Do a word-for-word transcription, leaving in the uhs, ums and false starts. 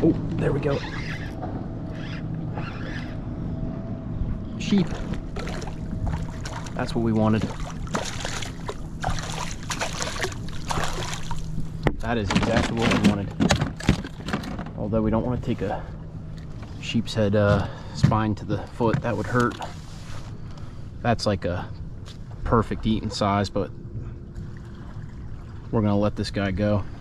Oh, there we go. Sheep. That's what we wanted. That is exactly what we wanted. Although we don't want to take a sheep's head uh, spine to the foot, that would hurt. That's like a perfect eating size, but we're gonna let this guy go.